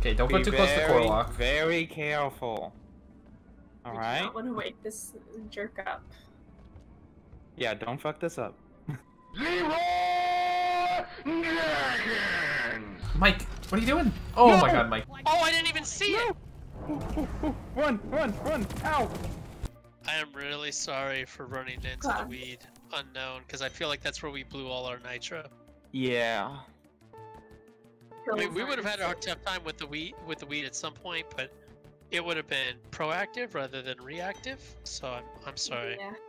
Okay, don't go Be too close to Korlok. Very careful. All right. I don't want to wake this jerk up. Yeah, don't fuck this up. Leroy Jenkins! Mike, what are you doing? Oh No! my god, Mike. Oh, I didn't even see it! Run, run, run! Ow! I am really sorry for running into the weed unknown, because I feel like that's where we blew all our nitro. Yeah. I mean, we would have had a tough time with the weed at some point, but it would have been proactive rather than reactive. So I'm sorry. Yeah.